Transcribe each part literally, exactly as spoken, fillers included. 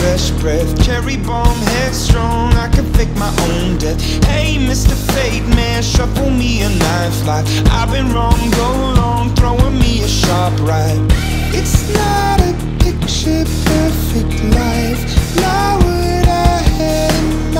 fresh breath. Cherry bomb, headstrong, I can fake my own death. Hey, Mister Fate Man, shuffle me a knife like I've been wrong, go long, throwing me a sharp right. It's not a picture perfect life, not what I had in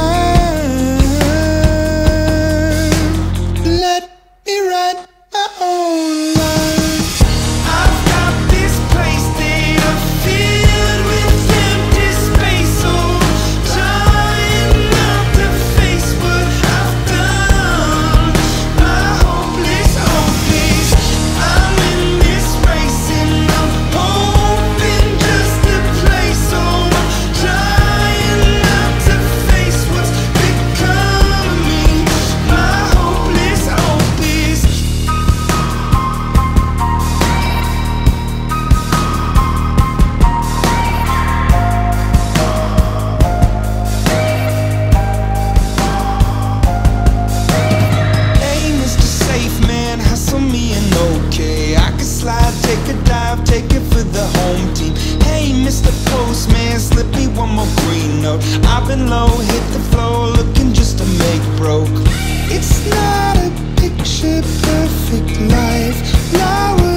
mind. Let me write my own life. I've got this place that I filled with empty space, so trying not to face what I've done. My hopeless hope is I'm in this race and I'm hoping just to play, so I'm trying not to face what's become of me. My hopeless hope is hey, Mister Safe Man, hustle me and okay. I can slide, take a dive, take it for the home team. Hey, Mister Postman, slip me one more green note. I've been low, hit the floor, looking just to make broke. It's not a picture perfect life, not what